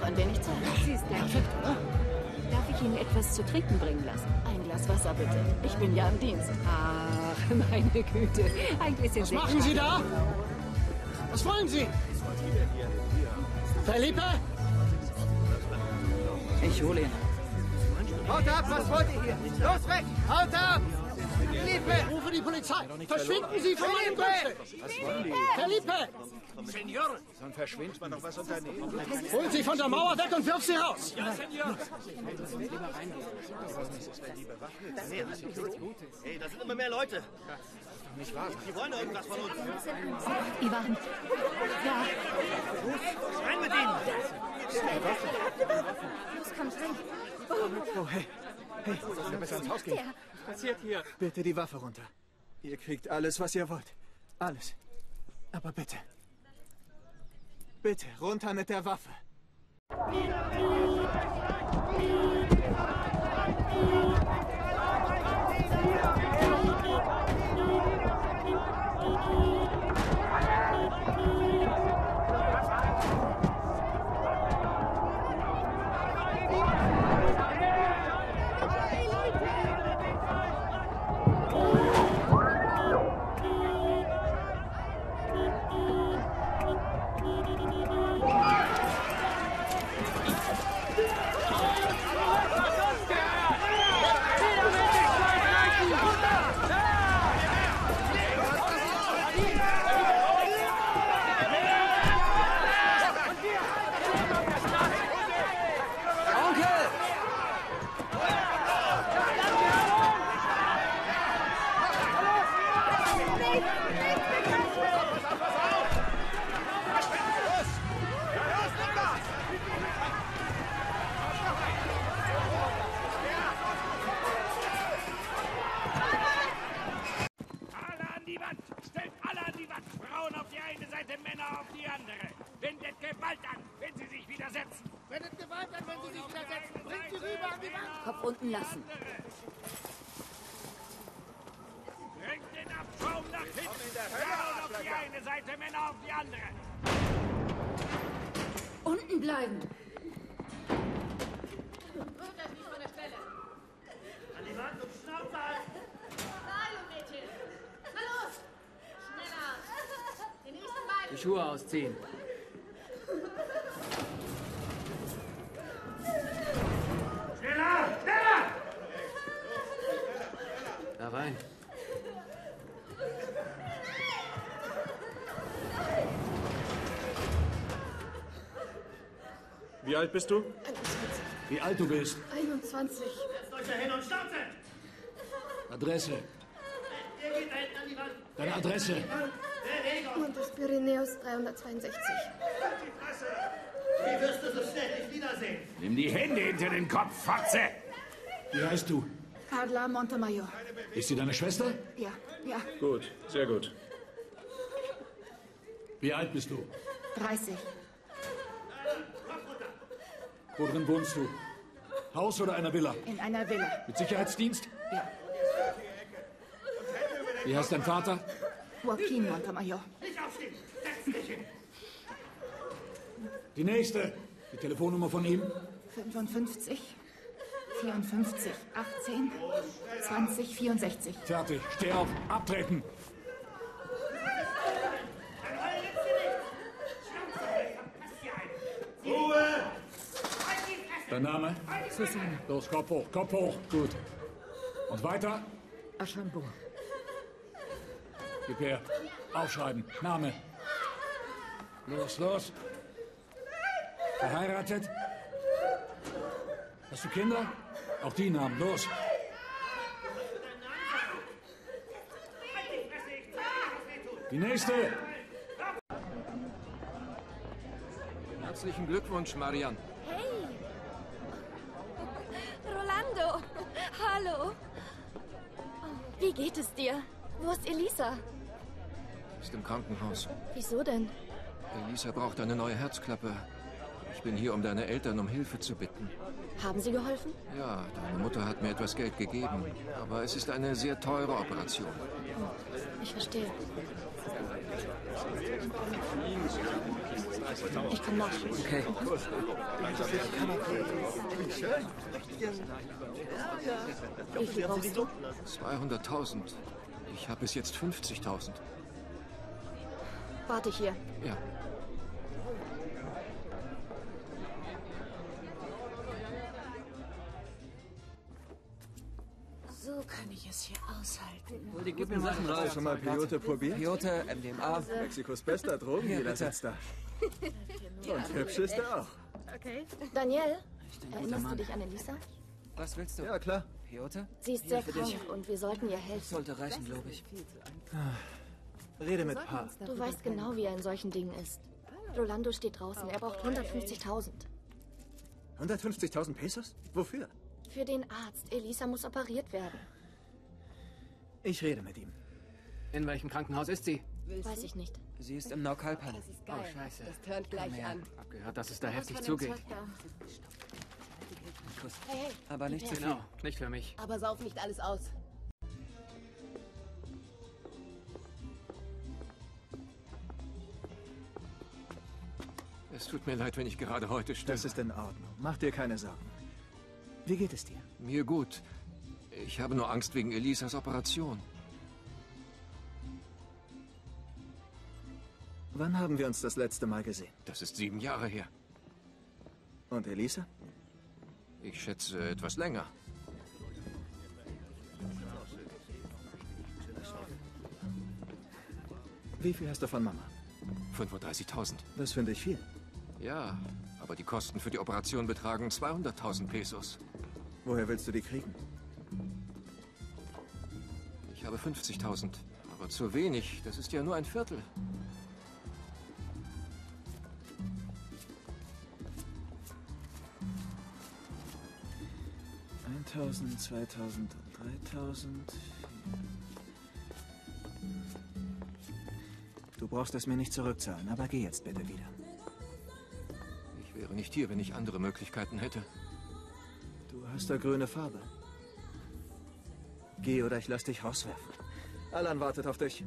ein wenig Zeit. Sie ist perfekt, oder? Darf ich Ihnen etwas zu trinken bringen lassen? Ein Glas Wasser, bitte. Ich bin ja im Dienst. Ach, meine Güte. Ein Gläschen Was machen Sie da? Was wollen Sie? Felipe? Ich hole ihn. Haut ab, was wollt ihr hier? Los weg! Haut ab! Felipe! Rufe die Polizei! Verschwinden Sie von meinem Grundstück! Felipe! Senor! Dann verschwindet man noch was unternehmen. Hol sie von der Mauer weg und wirf sie raus! Ja, Senor! Hey, da sind immer mehr Leute. Nicht wahr? Die wollen irgendwas von uns. Ivan. Ja. Rein mit ihnen! Los, kommt rein. Oh, hey. Hey, sollen wir besser ins Haus gehen? Was passiert hier? Bitte die Waffe runter. Ihr kriegt alles, was ihr wollt. Alles. Aber bitte. Bitte, runter mit der Waffe. Kopf unten lassen. Bringt den Abschaum nach hinten! Frauen auf die eine Seite, Männer auf die andere! Unten bleiben! Rührt euch nicht von der Stelle! An die Wand und Schnauze halten! Beeilung, Mädchen! Na los! Schneller! Die nächsten beiden! Die Schuhe ausziehen. Schneller! Schneller! Da rein. Wie alt bist du? 21. Wie alt du bist? 21. Setzt euch da hin und Schnauze! Adresse. Ihr geht da hinten an die Wand! Deine Adresse. Bewegung! Montes Pyrenäus 362. Die Fresse! Wie wirst du so schnell nicht wiedersehen? Nimm die Hände hinter den Kopf, Fotze! Wie heißt du? Carla Montemayor. Ist sie deine Schwester? Ja, ja. Gut, sehr gut. Wie alt bist du? 30. Wo drin wohnst du? Haus oder einer Villa? In einer Villa. Mit Sicherheitsdienst? Ja. Wie heißt dein Vater? Joaquin Montemayor. Nicht aufstehen! Setz dich hin! Die nächste. Die Telefonnummer von ihm? 55, 54, 18, 20, 64. Fertig. Steh auf. Abtreten. Ruhe! Dein Name? Susanne. Los, Kopf hoch. Kopf hoch. Gut. Und weiter? Aschambo. Gib her. Aufschreiben. Name. Los, los. Verheiratet? Hast du Kinder? Auch die Namen. Los. Die nächste. Herzlichen Glückwunsch, Marianne. Hey! Rolando! Hallo! Wie geht es dir? Wo ist Elisa? Ist im Krankenhaus. Wieso denn? Elisa braucht eine neue Herzklappe. Ich bin hier, um deine Eltern um Hilfe zu bitten. Haben sie geholfen? Ja, deine Mutter hat mir etwas Geld gegeben. Aber es ist eine sehr teure Operation. Ich verstehe. Ich komme nach. Okay. Wie viel brauchst du? 200.000. Ich habe bis jetzt 50.000. Warte hier. Ja. So kann ich es hier aushalten. Hol die guten Sachen raus. Schon mal Peyote probiert? Peyote, MDMA. Mexikos bester Drogendealer sitzt da. Und hübsch ist er auch. Okay. Daniel, guter erinnerst du Mann. dich an Elisa? Was willst du? Ja, klar. Peyote? Sie ist sehr krank und wir sollten ihr helfen. Sollte reichen, glaube ich. Rede mit Pa. Du weißt genau, wie er in solchen Dingen ist. Rolando steht draußen. Er braucht 150.000. 150.000 Pesos? Wofür? Für den Arzt. Elisa muss operiert werden. Ich rede mit ihm. In welchem Krankenhaus ist sie? Weiß ich nicht. Sie ist im Naukalpan. ist geil. Oh, scheiße. Das turnt gleich an. Hab gehört, dass es da heftig zugeht. Kuss. Hey, Aber nicht zu viel. Genau, nicht für mich. Aber sauf nicht alles aus. Es tut mir leid, wenn ich gerade heute störe. Das ist in Ordnung. Mach dir keine Sorgen. Wie geht es dir? Mir gut. Ich habe nur Angst wegen Elisas Operation. Wann haben wir uns das letzte Mal gesehen? Das ist 7 Jahre her. Und Elisa? Ich schätze etwas länger. Wie viel hast du von Mama? 35.000. Das finde ich viel. Ja, aber die Kosten für die Operation betragen 200.000 Pesos. Woher willst du die kriegen? Ich habe 50.000. Aber zu wenig. Das ist ja nur ein Viertel. $1.000, 2.000, 3.000. Du brauchst es mir nicht zurückzahlen, aber geh jetzt bitte wieder. Ich wäre nicht hier, wenn ich andere Möglichkeiten hätte. Du hast da grüne Farbe. Geh oder ich lass dich rauswerfen. Alan wartet auf dich.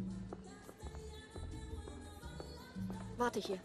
Warte hier.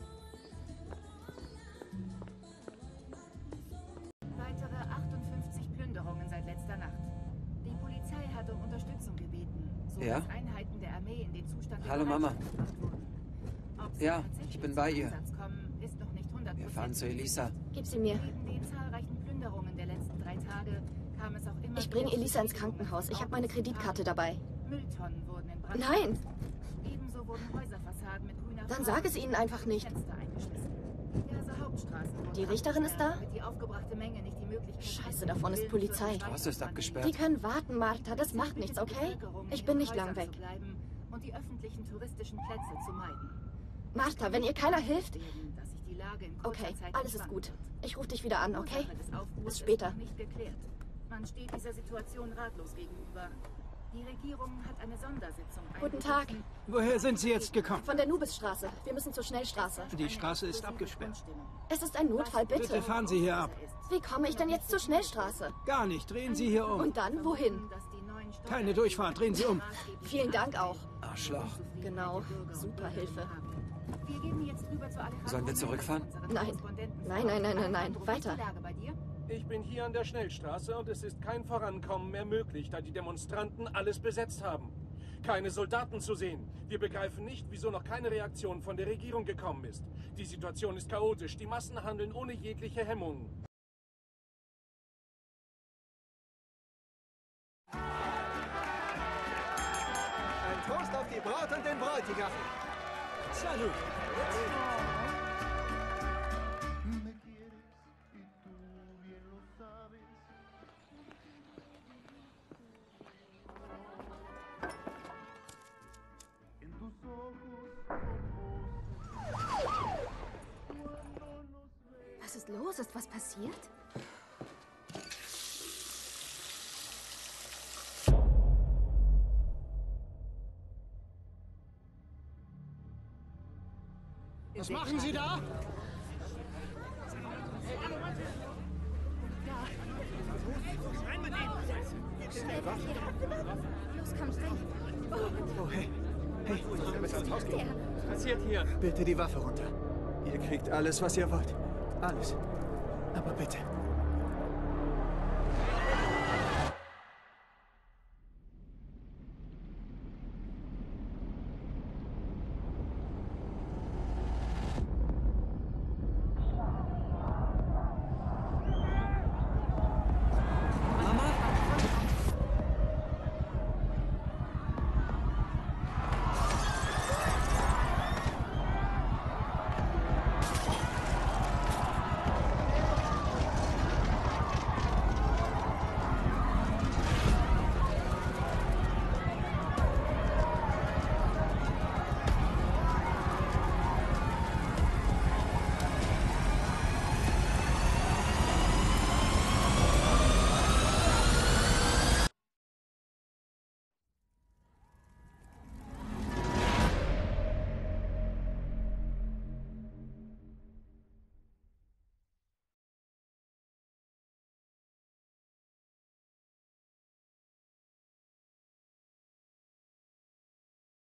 Weitere 58 Plünderungen seit letzter Nacht. Die Polizei hat um Unterstützung gebeten, so Ja? dass Einheiten der Armee in den Zustand der Hallo, Mama. Bereitschaft gebracht wurden. Ob sie Ja, tatsächlich ich bin zum bei ihr. Einsatz kommen, ist noch nicht 100%. Wir fahren zu Elisa. Gib sie mir. Neben den zahlreichen Plünderungen der letzten 3 Tage kam es auch immer Ich bringe wieder zu Elisa ins Schädigungen Krankenhaus. Ich von habe meine Autos, Kreditkarte dabei. Mülltonnen wurden in Brand Nein! gesetzt. Ebenso wurden Häuserfassaden mit grüner Dann Farbe sag es ihnen einfach nicht. Fenster eingeschlossen. Diverse Hauptstraßen wurden Die Richterin ist da? abgesperrt, damit die aufgebrachte Menge nicht die Möglichkeit Scheiße, hat, davon ist Willen Polizei. zur Straße ist abgesperrt. Die können warten, Martha. Das macht nichts, okay? Ich bin nicht lang weg. Und die öffentlichen touristischen Plätze zu meiden. Martha, wenn ihr keiner hilft... Dass sich die Lage in kurzer Okay, Zeit alles ist entspannen gut. wird. Ich rufe dich wieder an, okay? Ursache des Aufruhrs Bis ist später. noch nicht geklärt. Man steht dieser Situation ratlos gegenüber. Die Regierung hat eine Sondersitzung Guten Tag. einberufen. Woher sind Sie jetzt gekommen? Von der Nubisstraße. Wir müssen zur Schnellstraße. Die Straße ist abgesperrt. Es ist ein Notfall, bitte. Bitte fahren Sie hier ab. Wie komme ich denn jetzt zur Schnellstraße? Gar nicht. Drehen Sie hier um. Und dann wohin? Keine Durchfahrt. Drehen Sie um. Vielen Dank auch. Arschloch. Genau. Super Hilfe. Wir gehen jetzt rüber zu Alejandro. Sollen wir zurückfahren? Nein. Nein, nein, nein, nein, nein. Weiter. Ich bin hier an der Schnellstraße und es ist kein Vorankommen mehr möglich, da die Demonstranten alles besetzt haben. Keine Soldaten zu sehen. Wir begreifen nicht, wieso noch keine Reaktion von der Regierung gekommen ist. Die Situation ist chaotisch. Die Massen handeln ohne jegliche Hemmungen. Ein Toast auf die Braut und den Bräutigam. Salut. Was ist los? Ist was passiert? Was machen Sie da? Los, komm rein. Oh, hey. Hey, Was passiert hier? bitte die Waffe runter. Ihr kriegt alles, was ihr wollt. Alles. Aber bitte,